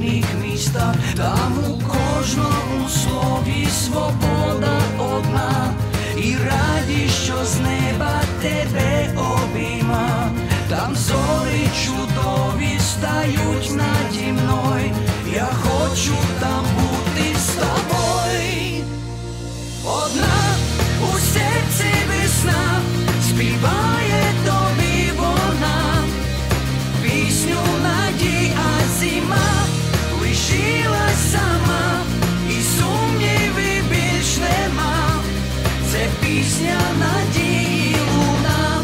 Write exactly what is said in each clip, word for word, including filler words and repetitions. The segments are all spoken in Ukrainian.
різних містах, там у кожному слові свобода одна, і радість, що з неба тебе обійма. Там зорі чудові стають наді мною, я хочу там бути з тобою. Одна у серці весна, співає тобі вона пісню надій, а зима лишилась сама, і сумнівів більш нема. Це пісня надії луна.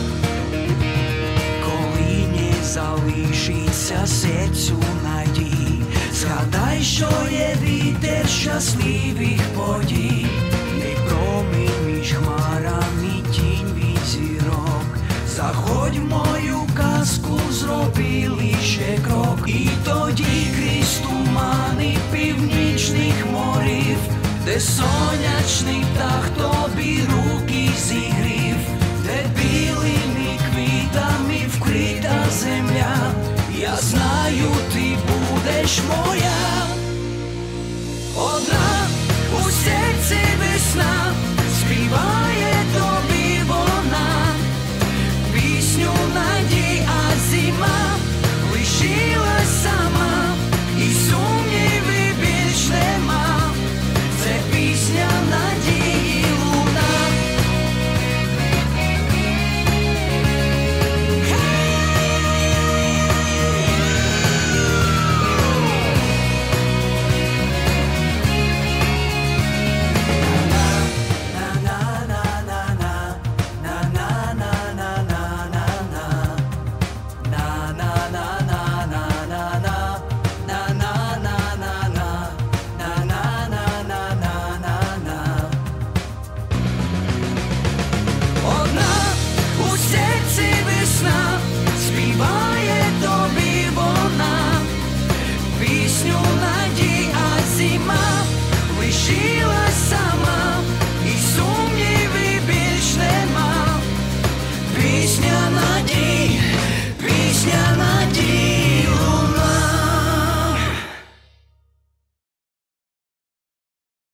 Коли не залишиться серцю надій, згадай, що є вітер щасливих подій. Не промінь між хмарами, тінь від зірок. Заходь в мою казку, зроби лише крок. І тоді крізь тумани північних морів, де сонячний птах тобі руки зігрів, де білими квітами вкрита земля. Я знаю, ти будеш моя.